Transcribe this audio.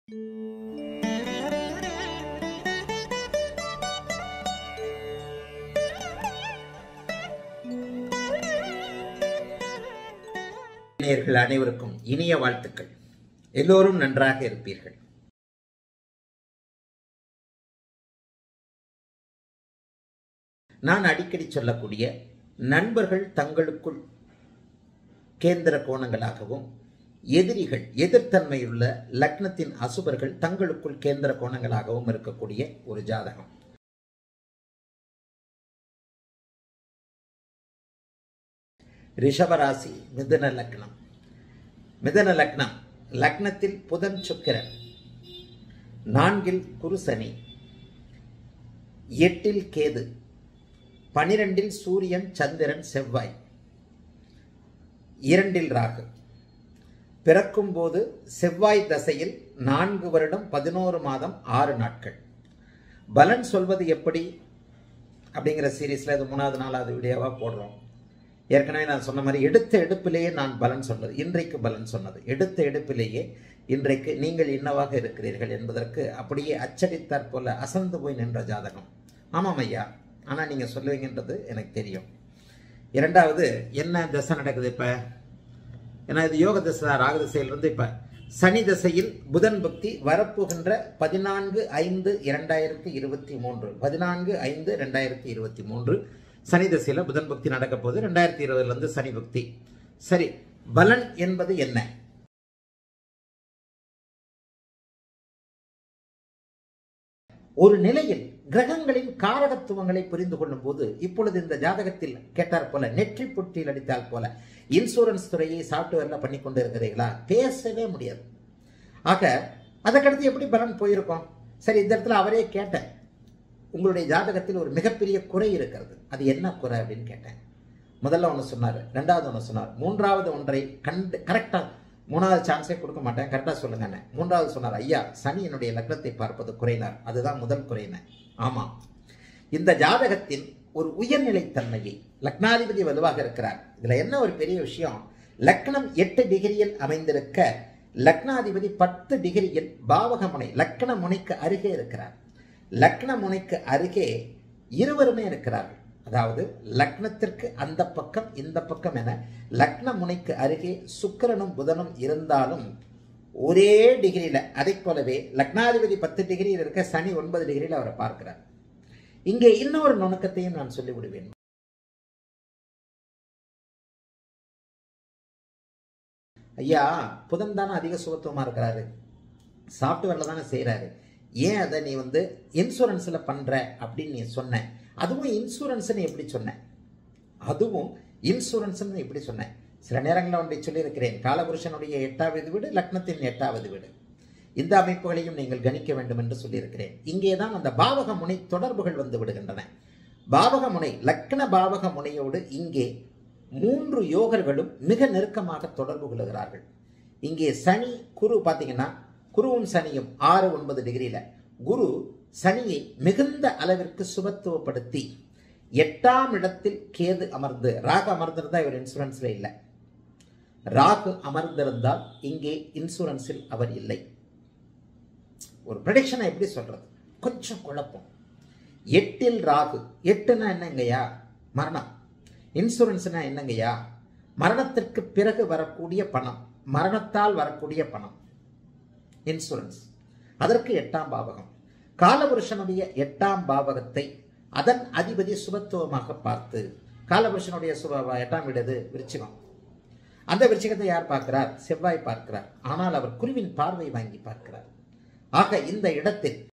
நேயர்கள் அனைவருக்கும் இனிய வாழ்த்துக்கள். எல்லோரும் நன்றாக இருப்பீர்கள். நான் அடிக்கடி சொல்லக்கூடிய நண்பர்கள் தங்களுக்குள் கேந்திர கோணங்களாகவும், எதிரிகள் எதிர்த்தன்மையுள்ள லக்னத்தின் அசுபர்கள் தங்களுக்குள் கேந்திர கோணங்களாகவும் இருக்கக்கூடிய ஒரு ஜாதகம். ரிஷபராசி, மிதுன லக்னம். மிதுன லக்னம், லக்னத்தில் புதன் சுக்கிரன், 4 குரு சனி, 8 கேது, 12 சூரியன் சந்திரன் செவ்வாய், 2 ராகு. பிறக்கும் போது செவ்வாய் தசையில் 4 வருடம் 11 மாதம் 6 நாட்கள். பலன் சொல்வது எப்படி அப்படிங்கிற சீரீஸ்ல இது 3வது 4வது வீடியோவா போடுறோம். ஏற்கனவே நான் சொன்ன மாதிரி எடுத்த எடுப்பிலேயே நான் பலன் சொன்னது, இன்றைக்கு பலன் சொன்னது, எடுத்த எடுப்பிலேயே இன்றைக்கு நீங்கள் என்னவாக இருக்கிறீர்கள் என்பதற்கு அப்படியே அச்சடித்தாற் போல அசந்து போய் நின்ற ஜாதகம். ஆமாம் ஐயா, ஆனால் நீங்கள் சொல்லுவீங்கன்றது எனக்கு தெரியும். 2வது, என்ன தசை நடக்குது இப்போ? ஏன்னா இது யோக தசை, ராகு தசையிலிருந்து இப்போ சனி தசையில் புதன் பக்தி வரப்போகின்ற 14/5/2023 14/5/2023 சனி தசையில் புதன் பக்தி நடக்க போது. 2020 சனி பக்தி. சரி, பலன் என்பது என்ன? ஒரு நிலையில் கிரகங்களின் காரகத்துவங்களை புரிந்து கொள்ளும் போது, இப்பொழுது இந்த ஜாதகத்தில் கேட்டார் போல, நெற்றி புற்றில் அடித்தால் போல இன்சூரன்ஸ் துறையை சாப்ட்வேர்ல பண்ணி கொண்டு இருக்கிறீர்களா? பேசவே முடியாது. ஆக அதற்கடுத்து எப்படி பலன் போயிருக்கோம்? சரி, இந்த இடத்துல அவரே கேட்டேன், உங்களுடைய ஜாதகத்தில் ஒரு மிகப்பெரிய குறை இருக்கிறது, அது என்ன குறை அப்படின்னு கேட்டேன். முதல்ல ஒன்று சொன்னார், 2வது ஒன்று சொன்னார், 3வது ஒன்றை கரெக்டாக 3வது சான்ஸே கொடுக்க மாட்டேன், கரெக்டாக சொல்லுங்க. 3வது சொன்னார், ஐயா சனி என்னுடைய லக்னத்தை பார்ப்பது குறைனார், அதுதான் முதல் குறையின. ஆமாம், இந்த ஜாதகத்தின் ஒரு உயர்நிலைத்தன்மையை, லக்னாதிபதி வலுவாக இருக்கிறார். இதுல என்ன ஒரு பெரிய விஷயம், லக்னம் 8 டிகிரியில் அமைந்திருக்க லக்னாதிபதி 10 டிகிரியில் பாவக முனை லக்ன முனைக்கு அருகே இருக்கிறார். லக்ன முனைக்கு அருகே இருவருமே இருக்கிறார்கள். அதாவது லக்னத்திற்கு அந்த பக்கம் இந்த பக்கம் என லக்ன முனைக்கு அருகே சுக்கிரனும் புதனும் இருந்தாலும் ஒரே டிகிரியில, அதை போலவே லக்னாதிபதி 10 டிகிரியில் இருக்க சனி 9 டிகிரியில் அவரை பார்க்கிறார். இங்கே இன்னொரு நுணுக்கத்தையும் நான் சொல்லிவிடுவேன். ஐயா, புதன் தானே அதிக சுகத்துவமா இருக்கிறாரு, சாப்ட்வேர்ல தானே செய்யறாரு, ஏன் அதை நீ இன்சூரன்ஸ்ல பண்ற அப்படின்னு நீ சொன்ன? அதுவும் இன்சூரன்ஸ் எப்படி சொன்ன? அதுவும் இன்சூரன்ஸ் எப்படி சொன்ன? சில நேரங்களில் ஒன்றை சொல்லியிருக்கிறேன், காலபுருஷனுடைய 8வது வீடு லக்னத்தின் 8வது வீடு, இந்த அமைப்புகளையும் நீங்கள் கணிக்க வேண்டும் என்று சொல்லியிருக்கிறேன். இங்கேதான் அந்த பாவக முனை தொடர்புகள் வந்து விடுகின்றன. பாவக முனை, லக்ன பாவக முனையோடு இங்கே 3 யோகர்களும் மிக நெருக்கமாக தொடர்பு கொள்கிறார்கள். இங்கே சனி குரு பார்த்தீங்கன்னா, குருவும் சனியும் 6-9 டிகிரியில, குரு சனியை மிகுந்த அளவிற்கு சுபத்துவப்படுத்தி 8ஆம் இடத்தில் கேது அமர்ந்து, ராகு அமர்ந்திருந்தா இவர் இன்சூரன்ஸ்ல இல்லை, ராகு அமர்ந்திருந்தால் இங்கே இன்சூரன்ஸில் அவர் இல்லை. ஒரு ப்ரெடிக்ஷனை எப்படி சொல்றது, கொஞ்சம் குழப்பம். 8ல் ராகு, 8னா என்னங்கய்யா? மரணம். இன்சூரன்ஸ்னா என்னங்கய்யா? மரணத்திற்கு பிறகு வரக்கூடிய பணம், மரணத்தால் வரக்கூடிய பணம் இன்சூரன்ஸ். அதற்கு 8ஆம் பாவகம். காலபுருஷனுடைய 8ஆம் பாவகத்தை அதன் அதிபதி சுபத்துவமாக பார்த்து, காலபுருஷனுடைய 8ஆம் வீடு விருச்சிகம். அந்த விருச்சிகத்தை யார் பார்க்கிறார்? செவ்வாய் பார்க்கிறார். ஆனால் அவர் குருவின் பார்வை வாங்கி பார்க்கிறார். ஆக இந்த இடத்தில்